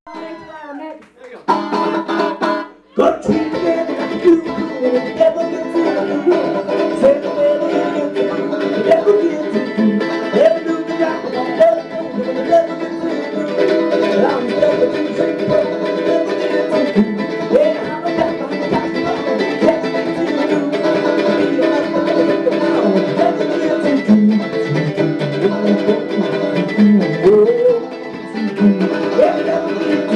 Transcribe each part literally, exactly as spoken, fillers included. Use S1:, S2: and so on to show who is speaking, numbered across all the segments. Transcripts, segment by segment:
S1: Got to together like you never get to you. Say the way they get to you, never get to you. Never do the right, but I'm never going to never get to you. I'm never going to take you, never get to you. Yeah, I'm a back, I'm a back, I'm a back, never get to you. Be a man, I'm never get to you, never get to you. Yeah, never get to you.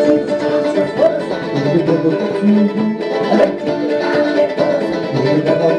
S1: Thank you.